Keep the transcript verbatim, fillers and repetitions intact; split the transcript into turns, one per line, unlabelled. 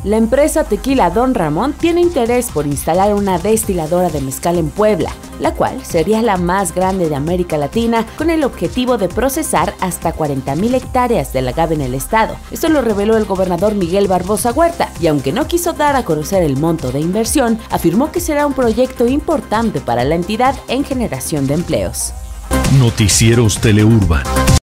La empresa Tequila Don Ramón tiene interés por instalar una destiladora de mezcal en Puebla, la cual sería la más grande de América Latina, con el objetivo de procesar hasta cuarenta mil hectáreas del agave en el estado. Esto lo reveló el gobernador Miguel Barbosa Huerta, y aunque no quiso dar a conocer el monto de inversión, afirmó que será un proyecto importante para la entidad en generación de empleos.
Noticieros Teleurban.